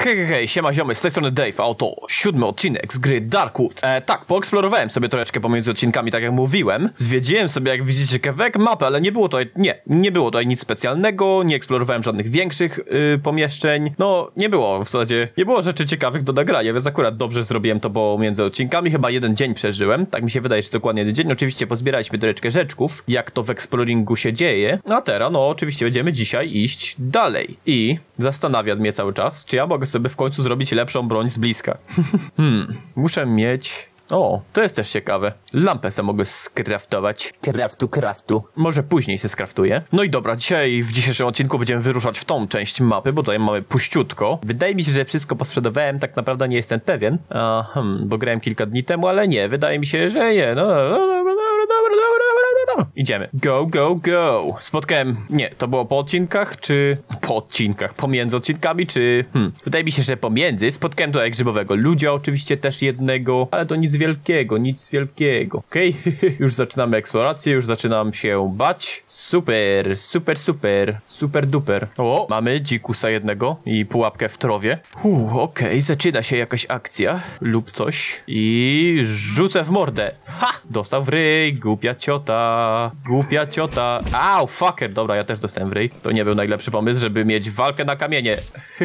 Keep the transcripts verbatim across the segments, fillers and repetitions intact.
Hej, hej, hej, siema ziomy, z tej strony Dave, a oto siódmy odcinek z gry Darkwood. E, tak, poeksplorowałem sobie troszeczkę pomiędzy odcinkami, tak jak mówiłem. Zwiedziłem sobie, jak widzicie, kawałek mapy, ale nie było tutaj, nie, nie było tutaj nic specjalnego, nie eksplorowałem żadnych większych y, pomieszczeń. No, nie było w zasadzie, nie było rzeczy ciekawych do nagrania, więc akurat dobrze zrobiłem to pomiędzy odcinkami. Chyba jeden dzień przeżyłem, tak mi się wydaje, że dokładnie jeden dzień. Oczywiście pozbieraliśmy troszeczkę rzeczków, jak to w eksploringu się dzieje. A teraz, no, oczywiście będziemy dzisiaj iść dalej. I zastanawia mnie cały czas, czy ja mogę sobie w końcu zrobić lepszą broń z bliska. hmm, muszę mieć... O, to jest też ciekawe. Lampę se mogę skraftować. Craftu, craftu. Może później se skraftuję. No i dobra, dzisiaj w dzisiejszym odcinku będziemy wyruszać w tą część mapy, bo tutaj mamy puściutko. Wydaje mi się, że wszystko posprzedawałem, tak naprawdę nie jestem pewien. A, hmm, bo grałem kilka dni temu, ale nie, wydaje mi się, że nie. No, dobra, dobra, dobra, dobra, dobra, dobra. Idziemy. Go, go, go. Spotkałem... Nie, to było po odcinkach, czy... Po odcinkach. Pomiędzy odcinkami, czy... Hmm. Wydaje mi się, że pomiędzy. Spotkałem tutaj grzybowego ludzia, oczywiście też jednego, ale to nic wielkiego, nic wielkiego. Okej, okay. Już zaczynamy eksplorację, już zaczynam się bać. Super, super, super, super duper. O, mamy dzikusa jednego i pułapkę w trowie. Uuu, okej, okay. Zaczyna się jakaś akcja lub coś i rzucę w mordę. Ha! Dostał w ryj, głupia ciota, głupia ciota. Au, fucker, dobra, ja też dostałem w ryj. To nie był najlepszy pomysł, żeby mieć walkę na kamienie.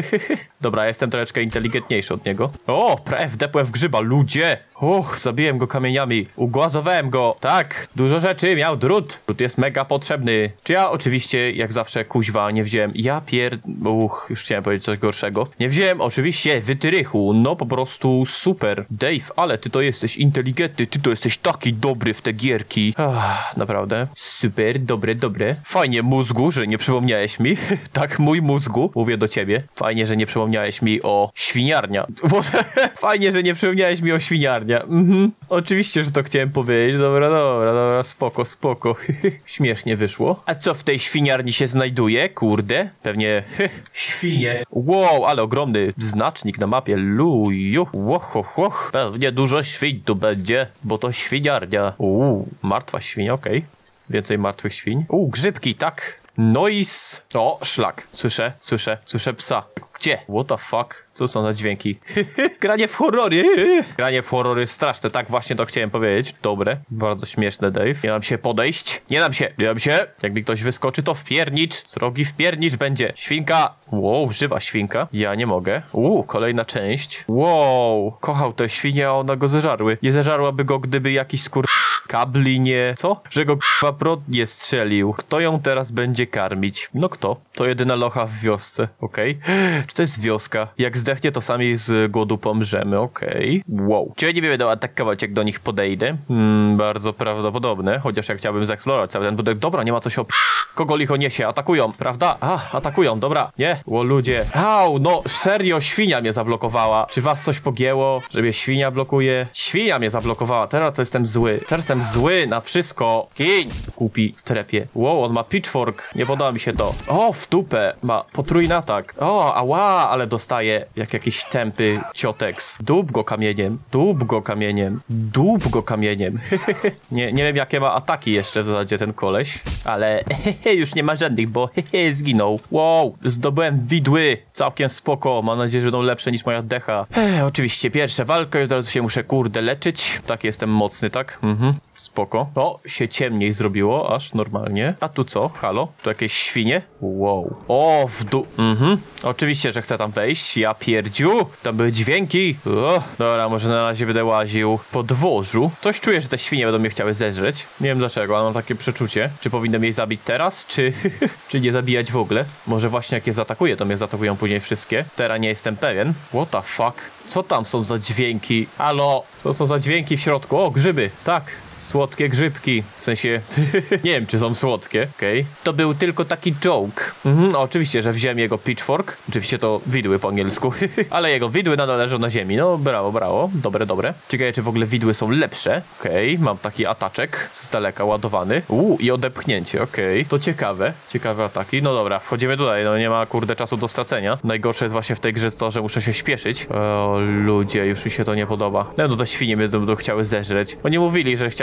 Dobra, jestem troszeczkę inteligentniejszy od niego. O, prawie wdepłem w grzyba, ludzie. Uch, zabiłem go kamieniami. Ugłazowałem go. Tak, dużo rzeczy, miał drut. Drut jest mega potrzebny. Czy ja oczywiście, jak zawsze, kuźwa, nie wziąłem. Ja pier... Uch, już chciałem powiedzieć coś gorszego. Nie wziąłem oczywiście wytrychu. No po prostu super. Dave, ale ty to jesteś inteligentny. Ty to jesteś taki dobry w te gierki. Ach, naprawdę. Super, dobre, dobre. Fajnie, mózgu, że nie przypomniałeś mi. Tak, mój mózgu. Mówię do ciebie. Fajnie, że nie przypomniałeś mi o świniarnia. Fajnie, że nie przypomniałeś mi o świniarnia. Mhm. Oczywiście, że to chciałem powiedzieć. Dobra, dobra, dobra, spoko, spoko. Śmiesznie wyszło. A co w tej świniarni się znajduje? Kurde. Pewnie świnie. Wow, ale ogromny znacznik na mapie. Luju. Łoch, łoch, łoch. Pewnie dużo świń tu będzie, bo to świniarnia. Uuu, martwa świnia, okej. Okay. Więcej martwych świń. Uuu, grzybki, tak. Noise. O, szlak. Słyszę, słyszę, słyszę psa. Gdzie? What the fuck? Co są za dźwięki? Granie w horrory. Granie w horrory straszne. Tak właśnie to chciałem powiedzieć. Dobre. Bardzo śmieszne, Dave. Nie dam się podejść. Nie dam się. Nie dam się. Jakby ktoś wyskoczy, to wpiernicz. Srogi wpiernicz będzie. Świnka. Wow, żywa świnka. Ja nie mogę. Uuu, kolejna część. Wow. Kochał tę świnię, a ona go zeżarły. Nie zeżarłaby go, gdyby jakiś skur... kabli nie... Co? Że go k***a prąd nie strzelił. Kto ją teraz będzie karmić? No kto? To jedyna locha w wiosce. Okej. Okay. Czy to jest wioska? Jak zdechnie, to sami z głodu pomrzemy. Okej. Okay. Wow. Czy ja nie będę atakować, jak do nich podejdę? Hmm, bardzo prawdopodobne. Chociaż jak chciałbym zaeksplorować cały ten budynek. Dobra, nie ma co się op... Kogo licho niesie? Atakują, prawda? A, atakują, dobra. Nie. Ło, ludzie. Au, no serio, świnia mnie zablokowała. Czy was coś pogięło, że mnie świnia blokuje? Świnia mnie zablokowała. Teraz to jestem zły. Teraz jestem zły na wszystko. Kiń. Kupi trepie. Wow, on ma pitchfork. Nie podoba mi się to. O, w dupę. Ma potrójny atak. O, ała, ale dostaje jak jakiś tępy cioteks. Dób go kamieniem. Dób go kamieniem. Dób go kamieniem. nie, nie wiem, jakie ma ataki jeszcze w zasadzie ten koleś. Ale już nie ma żadnych, bo zginął. Wow, zdobyłem widły. Całkiem spoko. Mam nadzieję, że będą lepsze niż moja decha. Ech, oczywiście, pierwsza walka. Teraz się muszę, kurde, leczyć. Tak, jestem mocny, tak? Mhm. Spoko. O, się ciemniej zrobiło, aż normalnie. A tu co? Halo? Tu jakieś świnie? Wow. O, w dół. Mhm. Oczywiście, że chcę tam wejść. Ja pierdziu. Tam były dźwięki. O, dobra, może na razie będę łaził po dworzu. Coś czuję, że te świnie będą mnie chciały zeżreć. Nie wiem dlaczego, ale mam takie przeczucie. Czy powinienem jej zabić teraz, czy... czy nie zabijać w ogóle? Może właśnie jak je zaatakuję, to mnie zaatakują później wszystkie. Teraz nie jestem pewien. What the fuck? Co tam są za dźwięki? Halo? Co są za dźwięki w środku? O, grzyby. Tak. Słodkie grzybki. W sensie... nie wiem, czy są słodkie. Okej. Okay. To był tylko taki joke. Mhm, oczywiście, że wziąłem jego pitchfork. Oczywiście to widły po angielsku. Ale jego widły nadal leżą na ziemi. No, brawo, brawo. Dobre, dobre. Ciekawe, czy w ogóle widły są lepsze. Okej. Okay. Mam taki ataczek z daleka ładowany. Uuu, i odepchnięcie. Okej. Okay. To ciekawe. Ciekawe ataki. No dobra, wchodzimy tutaj. No nie ma, kurde, czasu do stracenia. Najgorsze jest właśnie w tej grze to, że muszę się śpieszyć. O, ludzie, już mi się to nie podoba. No, no to świnie mnie będą chciały zeżreć. Oni mówili, że chciały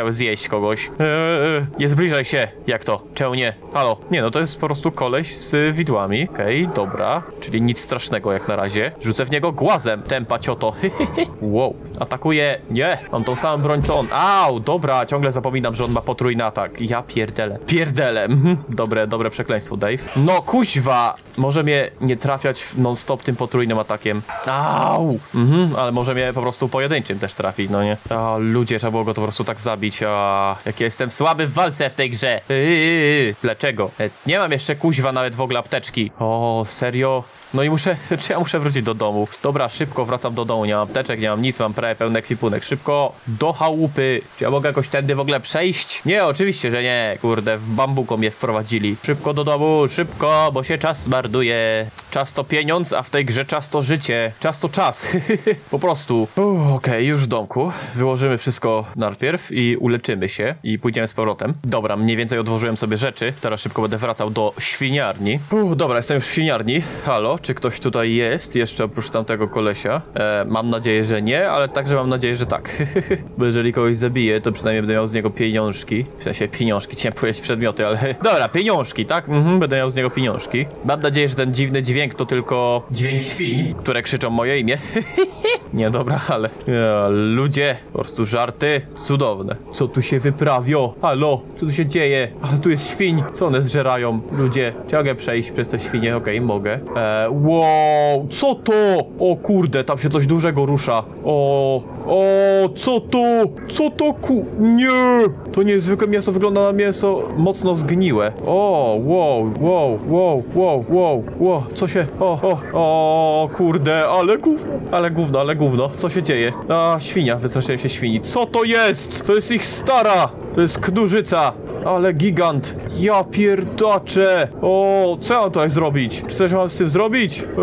chciały zjeść kogoś. Eee, nie zbliżaj się. Jak to? Czemu nie? Halo? Nie, no to jest po prostu koleś z widłami. Okej, okay, dobra. Czyli nic strasznego jak na razie. Rzucę w niego głazem. Tempa cioto. Wow. Atakuje. Nie. Mam tą samą broń co on. Au, dobra. Ciągle zapominam, że on ma potrójny atak. Ja pierdele. Pierdele. Mhm. Dobre, dobre przekleństwo, Dave. No kuźwa. Może mnie nie trafiać non-stop tym potrójnym atakiem. Au. Mhm, ale może mnie po prostu pojedynczym też trafi, no nie? A ludzie, trzeba było go to po prostu tak zabić. A jak ja jestem słaby w walce w tej grze. Yy, dlaczego? Nie mam jeszcze kuźwa nawet w ogóle apteczki. O, serio? No i muszę, czy ja muszę wrócić do domu? Dobra, szybko wracam do domu, nie mam apteczek, nie mam nic, mam prawie pełny ekwipunek. Szybko do chałupy. Czy ja mogę jakoś tędy w ogóle przejść? Nie, oczywiście, że nie. Kurde, w bambuko mnie wprowadzili. Szybko do domu, szybko, bo się czas zmarnuje. Czas to pieniądz, a w tej grze czas to życie. Czas to czas. Po prostu. Okej, okay, już w domku. Wyłożymy wszystko najpierw i uleczymy się i pójdziemy z powrotem. Dobra, mniej więcej odłożyłem sobie rzeczy. Teraz szybko będę wracał do świniarni. Uff, dobra, jestem już w świniarni. Halo? Czy ktoś tutaj jest jeszcze oprócz tamtego kolesia? E, mam nadzieję, że nie, ale także mam nadzieję, że tak. Bo jeżeli kogoś zabiję, to przynajmniej będę miał z niego pieniążki. W sensie pieniążki, chciałem powiedzieć przedmioty, ale... Dobra, pieniążki, tak? Mhm, będę miał z niego pieniążki. Mam nadzieję, że ten dziwny dźwięk to tylko dźwięk świń, które krzyczą moje imię. Nie, dobra, ale... Ja, ludzie, po prostu żarty cudowne. Co tu się wyprawio? Halo, co tu się dzieje? Ale tu jest świń, co one zżerają? Ludzie, czy mogę przejść przez te świnie? Okej, okay, mogę. E, wow, co to? O kurde, tam się coś dużego rusza. O, o, co to? Co to ku... Nie! To nie jest zwykłe mięso, wygląda na mięso mocno zgniłe. O, wow, wow, wow, wow, wow, wow, co się... O, o, o, kurde, ale gówno, ale gówno, ale gówno, co się dzieje? A, świnia, wystraszyłem się świni. Co to jest? To jest ich stara! To jest knurzyca! Ale gigant! Ja pierdaczę! O, co mam tutaj zrobić? Czy coś mam z tym zrobić? Eee,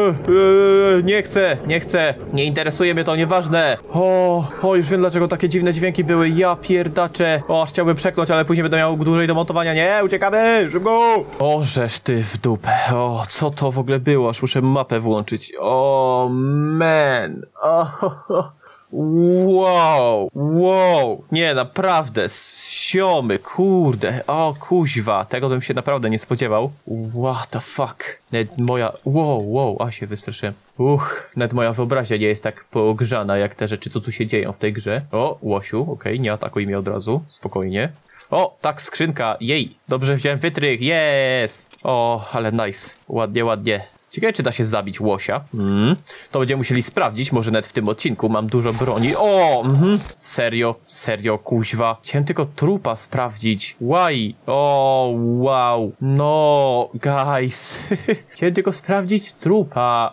eee, nie chcę, nie chcę. Nie interesuje mnie to, nieważne. O, o, już wiem dlaczego takie dziwne dźwięki były. Ja pierdaczę. O, aż chciałbym przekląć, ale później będę miał dłużej do montowania. Nie, uciekamy! Szybko! O, żeż ty w dupę. O, co to w ogóle było? Aż muszę mapę włączyć. O, man. O, ho, ho. Wow, wow, nie, naprawdę, siomy, kurde, o kuźwa, tego bym się naprawdę nie spodziewał. What the fuck, nawet moja, wow, wow, a się wystraszyłem. Uch, nawet moja wyobraźnia nie jest tak pogrzana jak te rzeczy, co tu się dzieją w tej grze. O, łosiu, okej, okay, nie atakuj mnie od razu, spokojnie. O, tak, skrzynka, jej, dobrze wziąłem wytrych, yes. O, ale nice, ładnie, ładnie. Ciekawe, czy da się zabić łosia. Mm. To będziemy musieli sprawdzić, może nawet w tym odcinku. Mam dużo broni. O! Mm-hmm. Serio, serio, kuźwa. Chciałem tylko trupa sprawdzić. Why? O, wow. No, guys. Chciałem tylko sprawdzić trupa.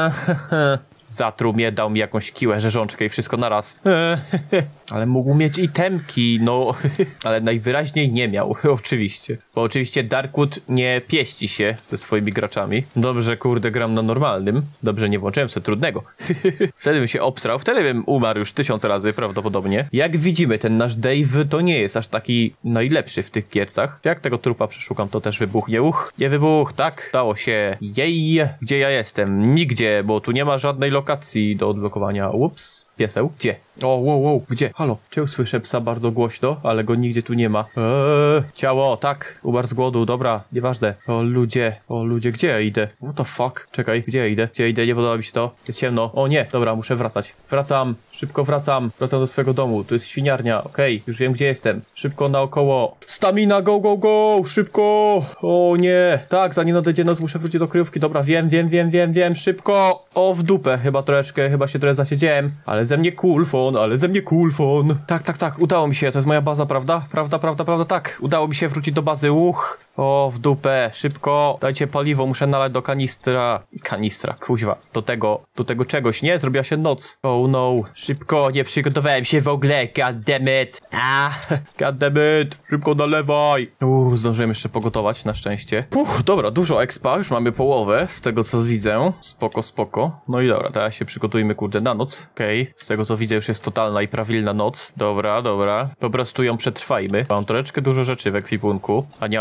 Zatruł mnie, dał mi jakąś kiłę, rzeżączkę i wszystko naraz. Ale mógł mieć itemki, no. Ale najwyraźniej nie miał, oczywiście. Bo oczywiście Darkwood nie pieści się ze swoimi graczami. Dobrze, kurde, gram na normalnym. Dobrze, nie włączyłem sobie trudnego. Wtedy bym się obsrał, wtedy bym umarł już tysiąc razy prawdopodobnie. Jak widzimy, ten nasz Dave to nie jest aż taki najlepszy w tych giercach. Jak tego trupa przeszukam, to też wybuchnie. Uch, nie wybuch, tak? Dało się. Jej, gdzie ja jestem? Nigdzie, bo tu nie ma żadnej lokacji do odblokowania. Ups. Pieseł? Gdzie? O, wow, wow, gdzie? Halo, czy słyszę psa bardzo głośno, ale go nigdzie tu nie ma. Eee, ciało, tak, umarł z głodu, dobra, nieważne. O ludzie, o ludzie, gdzie ja idę? What the fuck? Czekaj, gdzie ja idę? Gdzie ja idę? Nie podoba mi się to. Jest ciemno. O nie, dobra, muszę wracać. Wracam, szybko wracam. Wracam do swojego domu, tu jest świniarnia, okej, okay, już wiem gdzie jestem. Szybko naokoło. Stamina, go, go, go, szybko. O nie, tak, zanim nadejdzie noc, muszę wrócić do kryjówki. Dobra, wiem, wiem, wiem, wiem, wiem, szybko. O, w dupę, chyba troszeczkę, chyba się trochę zasiedziałem, ale ze mnie kulfon, ale ze mnie kulfon. Tak, tak, tak, udało mi się, to jest moja baza, prawda? Prawda, prawda, prawda, tak. Udało mi się wrócić do bazy, uch. O, w dupę, szybko, dajcie paliwo, muszę nalać do kanistra. Kanistra, kuźwa, do tego, do tego czegoś, nie? Zrobiła się noc. Oh no, szybko, nie przygotowałem się w ogóle, goddammit. Ah, goddammit, szybko nalewaj. Uuu, zdążyłem jeszcze pogotować, na szczęście. Puch, dobra, dużo expa, już mamy połowę, z tego co widzę. Spoko, spoko. No i dobra, teraz się przygotujmy, kurde, na noc. Okej, okay. Z tego co widzę już jest totalna i prawilna noc. Dobra, dobra, po prostu ją przetrwajmy. Mam troszeczkę dużo rzeczy w ekwipunku, a nie mam nawet już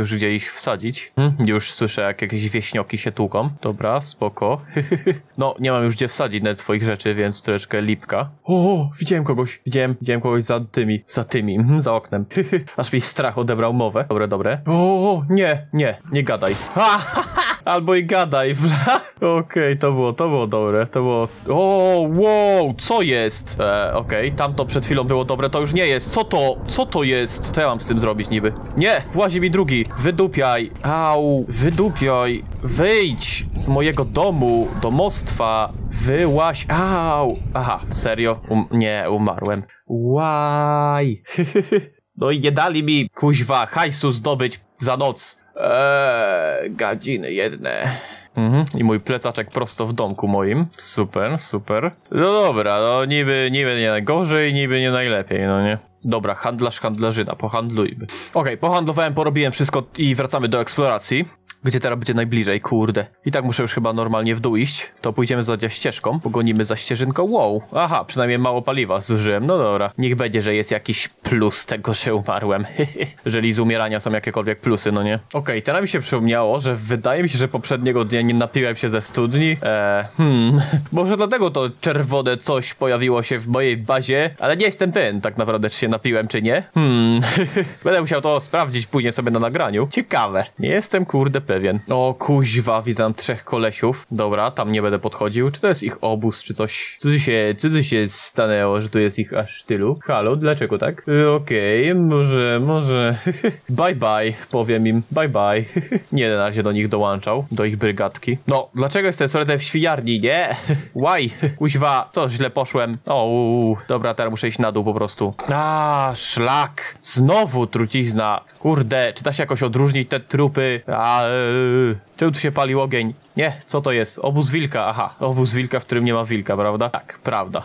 już gdzie ich wsadzić. Hm? Już słyszę, jak jakieś wieśnioki się tłuką. Dobra, spoko. No, nie mam już gdzie wsadzić nawet swoich rzeczy, więc troszeczkę lipka. O, widziałem kogoś. Widziałem, widziałem kogoś za tymi. Za tymi. Mhm, za oknem. Aż mi strach odebrał mowę. Dobre, dobre. O, nie, nie, nie gadaj. Ha, albo i gadaj. Okej, okay, to było, to było dobre. To było... O, wow, co jest? E, okej, okay. Tamto przed chwilą było dobre, to już nie jest. Co to? Co to jest? Co ja mam z tym zrobić niby? Nie, włazi mi drugi. Wydupiaj. Au, wydupiaj. Wyjdź z mojego domu, domostwa. Wyłaź. Au. Aha, serio? Um, nie, umarłem. Łaj. No i nie dali mi, kuźwa, hajsu zdobyć za noc. Eee, godziny jedne. Mhm. I mój plecaczek prosto w domku moim. Super, super. No dobra, no niby, niby nie najgorzej, niby nie najlepiej, no nie? Dobra, handlarz, handlarzyna, pohandlujmy. Okej, okay, pohandlowałem, porobiłem wszystko i wracamy do eksploracji. Gdzie teraz będzie najbliżej, kurde. I tak muszę już chyba normalnie w dół iść. To pójdziemy za ścieżką, pogonimy za ścieżynką. Wow, aha, przynajmniej mało paliwa zużyłem. No dobra, niech będzie, że jest jakiś plus tego, że umarłem. Jeżeli z umierania są jakiekolwiek plusy, no nie? Okej, okay, teraz mi się przypomniało, że wydaje mi się, że poprzedniego dnia nie napiłem się ze studni. Eee, hmm, może dlatego to czerwone coś pojawiło się w mojej bazie, ale nie jestem pewien tak naprawdę, czy się napiłem, czy nie. Hmm, będę musiał to sprawdzić później sobie na nagraniu. Ciekawe, nie jestem kurde pewien. O kuźwa, widzę tam trzech kolesiów. Dobra, tam nie będę podchodził. Czy to jest ich obóz, czy coś? Co tu się, co tu się stanęło, że tu jest ich aż tylu? Halo, dlaczego tak? Okej, okay, może, może... Bye bye, powiem im. Bye bye. Nie będę na razie do nich dołączał, do ich brygadki. No, dlaczego jestem sorry w świniarni, nie? Why? Kuźwa, co, źle poszłem? O, dobra, teraz muszę iść na dół po prostu. A, szlak. Znowu trucizna. Kurde, czy da się jakoś odróżnić te trupy? A, czemu tu się pali ogień? Nie, co to jest? Obóz wilka, aha. Obóz wilka, w którym nie ma wilka, prawda? Tak, prawda.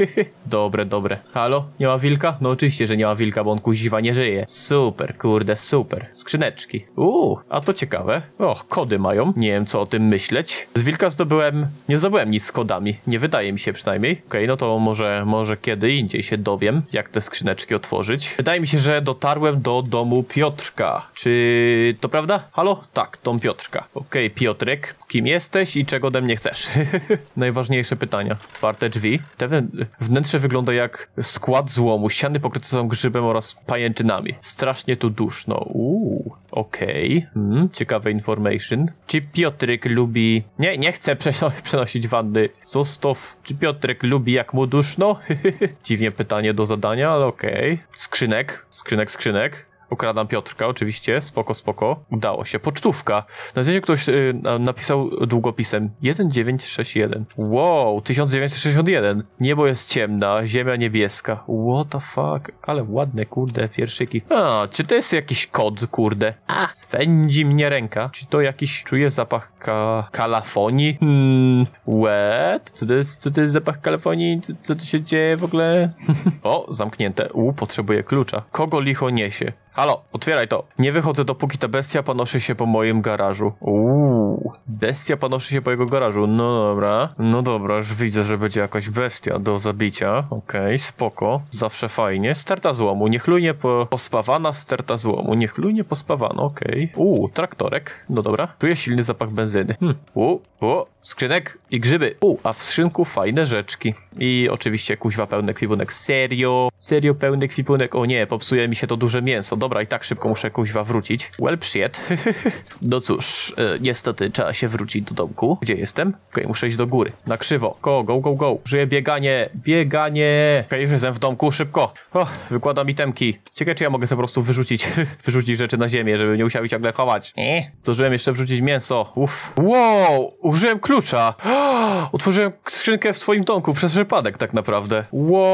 Dobre, dobre. Halo? Nie ma wilka? No oczywiście, że nie ma wilka, bo on kuźwa nie żyje. Super, kurde, super. Skrzyneczki. Uuu, a to ciekawe. Och, kody mają. Nie wiem, co o tym myśleć. Z wilka zdobyłem... Nie zdobyłem nic z kodami. Nie wydaje mi się przynajmniej. Okej, okay, no to może, może kiedy indziej się dowiem, jak te skrzyneczki otworzyć. Wydaje mi się, że dotarłem do domu Piotrka. Czy to prawda? Halo? Tak, dom Piotrka. Okej, okay, Piotrek, kim jesteś i czego ode mnie chcesz? Najważniejsze pytania. Otwarte drzwi. Te wnętrze wygląda jak skład złomu. Ściany pokryte są grzybem oraz pajęczynami. Strasznie tu duszno. Uuu, okej. Okay. Hmm, ciekawe information. Czy Piotrek lubi... Nie, nie chcę przeno przenosić wanny. Zostaw. Czy Piotrek lubi jak mu duszno? Dziwnie pytanie do zadania, ale okej. Okay. Skrzynek. Skrzynek, skrzynek. Okradam Piotrka, oczywiście, spoko, spoko. Udało się. Pocztówka. Na zdjęciu ktoś yy, napisał długopisem jeden dziewięć sześć jeden. Wow, tysiąc dziewięćset sześćdziesiąt jeden. Niebo jest ciemna, ziemia niebieska. What the fuck? Ale ładne, kurde, wierszyki. A, czy to jest jakiś kod, kurde? A, swędzi mnie ręka. Czy to jakiś... Czuję zapach ka... kalafonii? Hmm, what? Co to jest, co to jest zapach kalafonii? Co, co tu się dzieje w ogóle? O, zamknięte. U, potrzebuję klucza. Kogo licho niesie? Halo, otwieraj to. Nie wychodzę, dopóki ta bestia panoszy się po moim garażu. Uuu, bestia panoszy się po jego garażu. No dobra, no dobra, już widzę, że będzie jakaś bestia do zabicia. Okej, okay, spoko, zawsze fajnie. Sterta złomu, niechlujnie po, pospawana sterta złomu. Niechlujnie pospawana, okej. Okay. Uuu, traktorek, no dobra. Czuję silny zapach benzyny. Hmm. Uuu, o, skrzynek i grzyby. Uuu, a w skrzynku fajne rzeczki. I oczywiście kuźwa pełny kwipunek. Serio? Serio pełny kwipunek? O nie, popsuje mi się to duże mięso. Dobra, i tak szybko muszę kuźwa wrócić. Well, shit. No cóż, e, niestety trzeba się wrócić do domku. Gdzie jestem? Okej, okay, muszę iść do góry. Na krzywo. Go, go, go, go. Żyję bieganie. Bieganie. Okej, okay, już jestem w domku. Szybko. O, wykładam itemki. Ciekawe, czy ja mogę sobie po prostu wyrzucić wyrzucić rzeczy na ziemię, żeby nie musiał ich ciągle chować. Nie. Zdążyłem jeszcze wrzucić mięso. Uff. Wow, użyłem klucza. Otworzyłem skrzynkę w swoim domku przez przypadek tak naprawdę.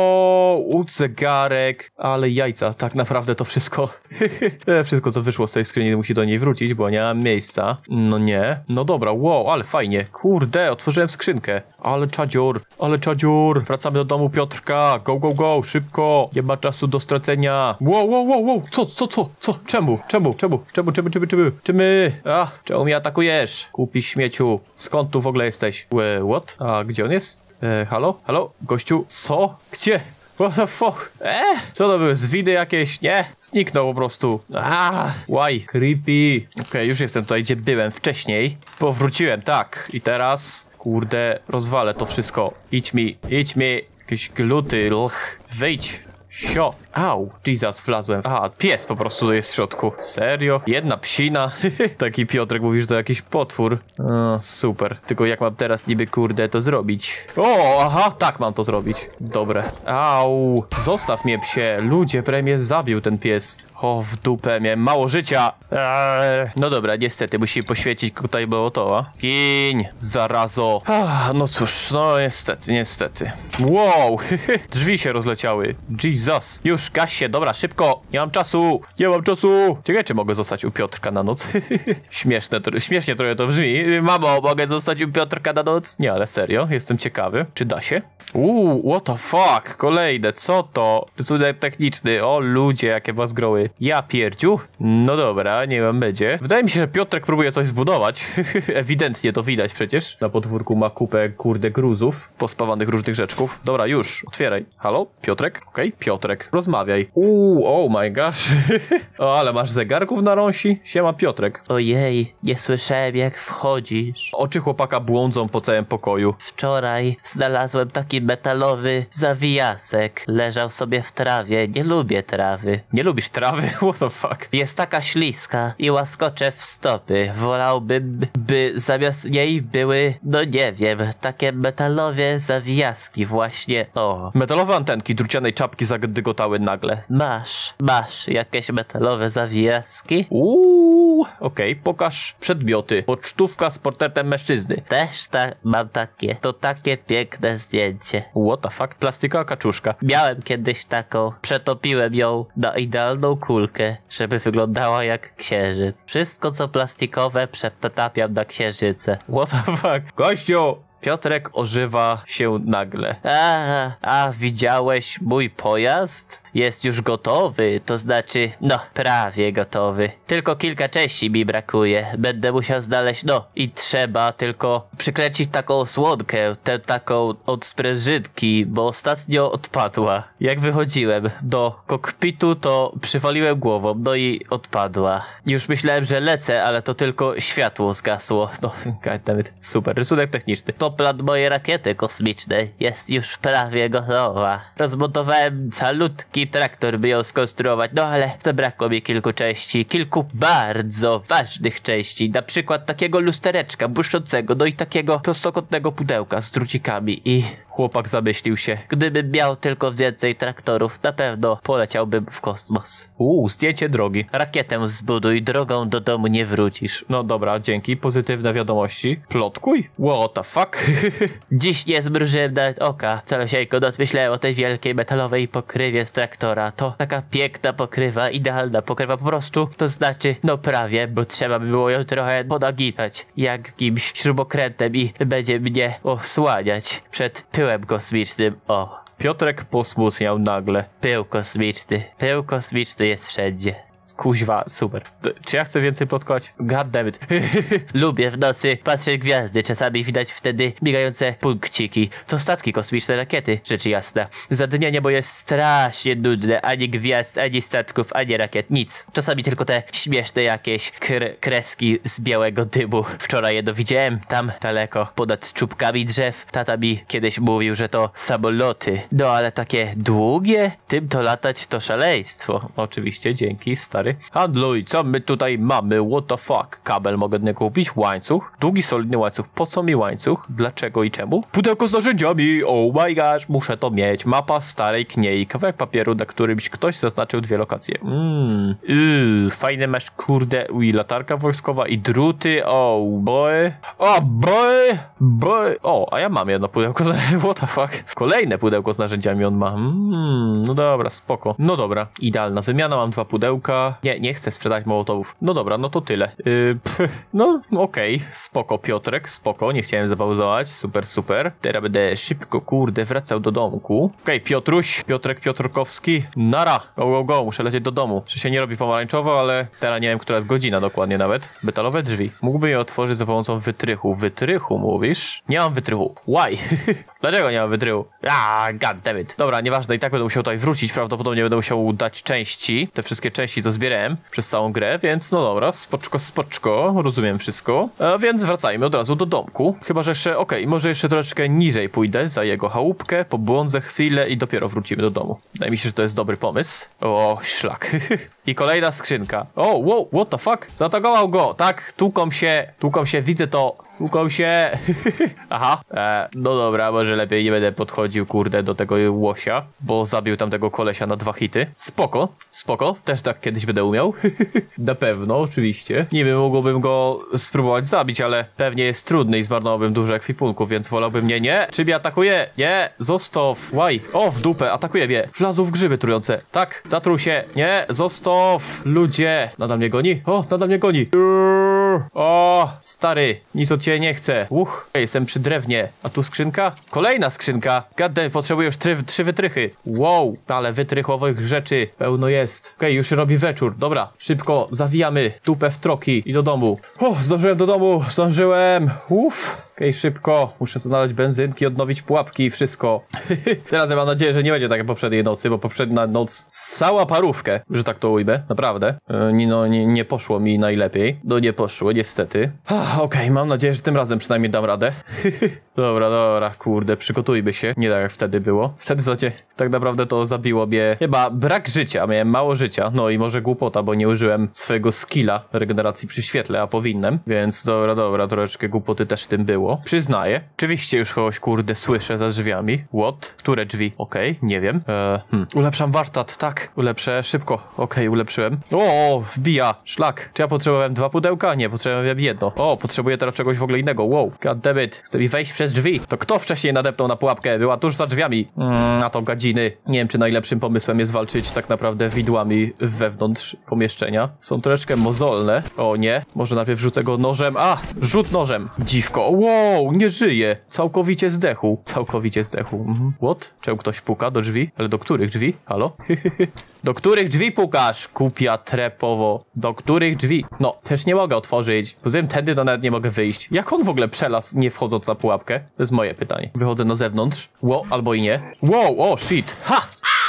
Wow, zegarek. Ale jajca. Tak naprawdę to wszystko... Wszystko, co wyszło z tej skrzyni, musi do niej wrócić, bo nie mam miejsca. No nie. No dobra, wow, ale fajnie. Kurde, otworzyłem skrzynkę. Ale czadzior, ale czadzior. Wracamy do domu Piotrka. Go, go, go, szybko. Nie ma czasu do stracenia. Wow, wow, wow, wow. Co, co, co, co? Czemu? Czemu? Czemu? Czemu? Czemu? Czemu? Czemu? Czemu? Ach, czemu mnie atakujesz? Kupi śmieciu. Skąd tu w ogóle jesteś? What? A gdzie on jest? E, halo? Halo? Gościu? Co? Gdzie? What the fuck? E? Co to były? Zwidy jakieś? Nie? Zniknął po prostu. Ah, why? Creepy. Okej, okay, już jestem tutaj, gdzie byłem wcześniej. Powróciłem, tak. I teraz, kurde, rozwalę to wszystko. Idź mi, idź mi. Jakieś gluty, lch. Wyjdź. Sio. Au. Jesus, wlazłem. Aha, pies po prostu jest w środku. Serio? Jedna psina. Taki Piotrek mówi, że to jakiś potwór. O, super. Tylko jak mam teraz niby, kurde, to zrobić? O, aha, tak mam to zrobić. Dobre. Au. Zostaw mnie, psie. Ludzie, premię zabił ten pies. O, w dupę, miałem mało życia. Eee. No dobra, niestety, musi poświecić tutaj Mołotowa. Kiń, zarazo. Ah, no cóż, no niestety, niestety. Wow, drzwi się rozleciały. Jesus. Już, gaś się, dobra, szybko. Nie mam czasu, nie mam czasu. Ciekawe, czy mogę zostać u Piotrka na noc. Śmieszne, to, śmiesznie trochę to brzmi. Mamo, mogę zostać u Piotrka na noc? Nie, ale serio, jestem ciekawy. Czy da się? Uuu, what the fuck, kolejne, co to? Rysunek techniczny, o ludzie, jakie was groły. Ja pierdziu? No dobra, nie mam będzie. Wydaje mi się, że Piotrek próbuje coś zbudować. Ewidentnie to widać przecież. Na podwórku ma kupę, kurde, gruzów, pospawanych różnych rzeczków. Dobra, już, otwieraj. Halo? Piotrek? Okej, okay. Piotrek, rozmawiaj. Uuu, oh my gosh. O, ale masz zegarków na rąsi? Siema, Piotrek. Ojej, nie słyszałem jak wchodzisz. Oczy chłopaka błądzą po całym pokoju. Wczoraj znalazłem taki metalowy zawijasek. Leżał sobie w trawie. Nie lubię trawy. Nie lubisz trawy? What the fuck? Jest taka śliska i łaskocze w stopy. Wolałbym, by zamiast niej były, no nie wiem, takie metalowe zawijaski właśnie. O. Metalowe antenki drucianej czapki zadygotały nagle. Masz, masz jakieś metalowe zawijaski? Uuu, okej, okay, pokaż przedmioty. Pocztówka z portretem mężczyzny. Też tak, mam takie. To takie piękne zdjęcie. What the fuck? Plastikowa kaczuszka. Miałem kiedyś taką. Przetopiłem ją na idealną kulkę, żeby wyglądała jak księżyc. Wszystko co plastikowe przetapiam na księżyce. What the fuck? Gościu! Piotrek ożywa się nagle. A, a widziałeś mój pojazd? Jest już gotowy, to znaczy, no, prawie gotowy. Tylko kilka części mi brakuje. Będę musiał znaleźć, no, i trzeba tylko przykręcić taką osłonkę, tę taką od sprężynki, bo ostatnio odpadła. Jak wychodziłem do kokpitu, to przywaliłem głową, no i odpadła. Już myślałem, że lecę, ale to tylko światło zgasło. No, goddammit. Super, rysunek techniczny. To plan mojej rakiety kosmicznej. Jest już prawie gotowa. Rozmontowałem calutki traktor, by ją skonstruować, no ale zabrakło mi kilku części, kilku bardzo ważnych części, na przykład takiego lustereczka błyszczącego, no i takiego prostokątnego pudełka z drucikami i chłopak zamyślił się. Gdybym miał tylko więcej traktorów, na pewno poleciałbym w kosmos. Uuu, zdjęcie drogi. Rakietę zbuduj, drogą do domu nie wrócisz. No dobra, dzięki, pozytywne wiadomości. Plotkuj? What the fuck? Dziś nie zmrużyłem nawet oka. Całosieńko noc myślałem o tej wielkiej metalowej pokrywie z traktora. To taka piękna pokrywa, idealna pokrywa po prostu. To znaczy, no prawie, bo trzeba by było ją trochę ponaginać jakimś śrubokrętem i będzie mnie osłaniać przed pyłem kosmicznym. O. Piotrek posmutniał nagle. Pył kosmiczny. Pył kosmiczny jest wszędzie. Kuźwa, super. Czy ja chcę więcej plotkować? Goddammit. Lubię w nocy patrzeć gwiazdy. Czasami widać wtedy migające punkciki. To statki kosmiczne, rakiety, rzecz jasna. Za dnia niebo jest strasznie nudne. Ani gwiazd, ani statków, ani rakiet. Nic. Czasami tylko te śmieszne jakieś kre kreski z białego dymu. Wczoraj je dowidziałem tam daleko, ponad czubkami drzew. Tata mi kiedyś mówił, że to samoloty. No ale takie długie? Tym to latać to szaleństwo. Oczywiście, dzięki, stary. Handluj, co my tutaj mamy? What the fuck? Kabel mogę nie kupić? Łańcuch? Długi, solidny łańcuch. Po co mi łańcuch? Dlaczego i czemu? Pudełko z narzędziami! Oh my gosh, muszę to mieć. Mapa starej kniei. Kawałek papieru, na którymś ktoś zaznaczył dwie lokacje. Mmm. Yy, fajne masz, kurde. Ui, latarka wojskowa i druty. Oh boy. Oh boy. Boy. O, a ja mam jedno pudełko. What the fuck? Kolejne pudełko z narzędziami on ma. Mmm, no dobra, spoko. No dobra, idealna wymiana. Mam dwa pudełka. chyba... Nie, nie chcę sprzedać mołotowów. No dobra, no to tyle. Yy, pff, no, okej. Okay. Spoko, Piotrek, spoko. Nie chciałem zapauzować. Super, super. Teraz będę szybko, kurde, wracał do domku. Okej, okay, Piotruś, Piotrek Piotrkowski. Nara. Go, go, go. Muszę lecieć do domu. Czy się nie robi pomarańczowo, ale teraz nie wiem, która jest godzina dokładnie nawet. Metalowe drzwi. Mógłbym je otworzyć za pomocą wytrychu. Wytrychu, mówisz? Nie mam wytrychu. Why? Dlaczego nie mam wytrychu? Ah, goddammit. Dobra, nieważne. I tak będę musiał tutaj wrócić. Prawdopodobnie będę musiał dać części. Te wszystkie części, co zbierałem przez całą grę, więc no dobra, spoczko, spoczko. Rozumiem wszystko. A więc wracajmy od razu do domku. Chyba, że jeszcze, okej, okay, może jeszcze troszeczkę niżej pójdę za jego chałupkę, pobłądzę chwilę i dopiero wrócimy do domu. Wydaje mi się, że to jest dobry pomysł. O, szlak. I kolejna skrzynka. O, wow, what the fuck? Zaatakował go. Tak, tłuką się, tłuką się, widzę to. Tłuką się. Aha. E, no dobra, może lepiej nie będę podchodził, kurde, do tego łosia, bo zabił tamtego kolesia na dwa hity. Spoko, spoko. Też tak kiedyś będę umiał. Na pewno, oczywiście. Nie wiem, mogłbym go spróbować zabić, ale pewnie jest trudny i zmarnowałbym dużo ekwipunków, więc wolałbym nie, nie. Czy mnie atakuje? Nie, zostaw. Why? O, w dupę, atakuje mnie. Wlazł w grzyby trujące. Tak, zatruł się. Nie, zostaw. Ludzie. Nadal mnie goni? O, nadal mnie goni. O, stary, nic od ciebie nie chcę. Uch, jestem przy drewnie. A tu skrzynka? Kolejna skrzynka. Gaddę, potrzebuję już trzy, trzy wytrychy. Wow, ale wytrychowych rzeczy pełno jest. Okej, okay, już robi wieczór. Dobra, szybko zawijamy dupę w troki i do domu. O, zdążyłem do domu, zdążyłem. Uff. Okej, okay, szybko. Muszę znaleźć benzynki, odnowić pułapki i wszystko. Teraz ja mam nadzieję, że nie będzie tak jak poprzedniej nocy, bo poprzednia noc ssała parówkę, że tak to ujmę, naprawdę. Yy, no, nie, nie poszło mi najlepiej. No nie poszło, niestety. Okej, okay, mam nadzieję, że tym razem przynajmniej dam radę. Dobra, dobra, kurde, przygotujmy się. Nie tak jak wtedy było. Wtedy, słuchajcie, tak naprawdę to zabiło mnie chyba brak życia. Miałem mało życia, no i może głupota, bo nie użyłem swojego skilla regeneracji przy świetle, a powinienem. Więc dobra, dobra, troszeczkę głupoty też w tym było. Przyznaję. Oczywiście już kogoś, kurde, słyszę za drzwiami. What? Które drzwi? Okej, okay, nie wiem. Eee, hmm. Ulepszam warsztat, tak. Ulepszę szybko. Okej, okay, ulepszyłem. O, wbija. Szlak. Czy ja potrzebowałem dwa pudełka? Nie, potrzebowałem jedno. O, potrzebuję teraz czegoś w ogóle innego. Wow. Goddammit. Chce mi wejść przez drzwi. To kto wcześniej nadepnął na pułapkę? Była tuż za drzwiami. Mm, na to gadziny. Nie wiem, czy najlepszym pomysłem jest walczyć tak naprawdę widłami wewnątrz pomieszczenia. Są troszeczkę mozolne. O nie. Może najpierw rzucę go nożem. A! Rzut nożem. Dziwko. Wow, nie żyje. Całkowicie zdechł. Całkowicie zdechł. Mhm. What? Czemu ktoś puka do drzwi? Ale do których drzwi? Halo? Do których drzwi pukasz? Kupia trepowo. Do których drzwi? No, też nie mogę otworzyć. Poza tym tędy to nawet nie mogę wyjść. Jak on w ogóle przelazł, nie wchodząc na pułapkę? To jest moje pytanie. Wychodzę na zewnątrz. Wow, albo i nie. Wow, o, shit. Ha!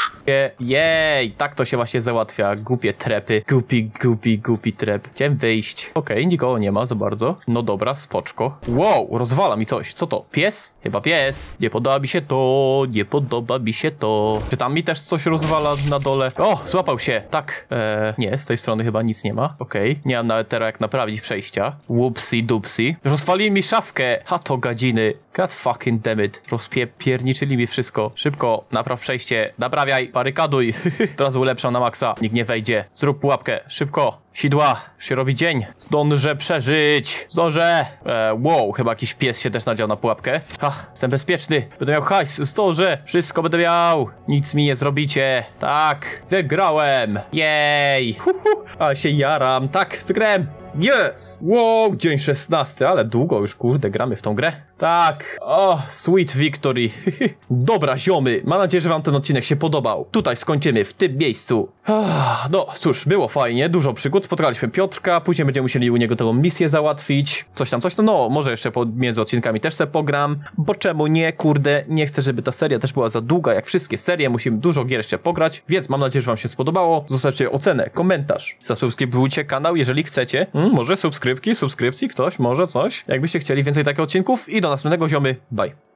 Jej, tak to się właśnie załatwia. Głupie trepy. Głupi, głupi, głupi trep. Chciałem wyjść. Okej, okay, nikogo nie ma za bardzo. No dobra, spoczko. Wow, rozwala mi coś. Co to? Pies? Chyba pies. Nie podoba mi się to. Nie podoba mi się to. Czy tam mi też coś rozwala na dole? O, złapał się. Tak. Eee, nie, z tej strony chyba nic nie ma. Okej. Okay. Nie mam nawet teraz jak naprawić przejścia. Whoopsie dupsi. Rozwalili mi szafkę. Ha to gadziny. God fucking damn it. Rozpierniczyli mi wszystko. Szybko, napraw przejście. Naprawiaj. Barykaduj. Teraz ulepszam na maksa. Nikt nie wejdzie. Zrób pułapkę. Szybko. Sidła. Się robi dzień. Zdążę przeżyć. Zdążę. E, wow, chyba jakiś pies się też nadział na pułapkę. Ach, jestem bezpieczny. Będę miał hajs. Zdążę. Wszystko będę miał. Nic mi nie zrobicie. Tak. Wygrałem. Jej. Huhu. Ale się jaram. Tak, wygrałem. Yes! Wow, dzień szesnasty, ale długo już, kurde, gramy w tą grę. Tak, o, oh, sweet victory. Dobra, ziomy, mam nadzieję, że wam ten odcinek się podobał. Tutaj skończymy, w tym miejscu. No, cóż, było fajnie, dużo przygód. Spotkaliśmy Piotrka, później będziemy musieli u niego tą misję załatwić. Coś tam, coś tam, no, może jeszcze pomiędzy odcinkami też se pogram. Bo czemu nie, kurde, nie chcę, żeby ta seria też była za długa, jak wszystkie serie. Musimy dużo gier jeszcze pograć, więc mam nadzieję, że wam się spodobało. Zostawcie ocenę, komentarz, zasubskrybujcie kanał, jeżeli chcecie. Hmm, może subskrypki, subskrypcji, ktoś, może coś. Jakbyście chcieli więcej takich odcinków i do następnego, ziomy. Bye.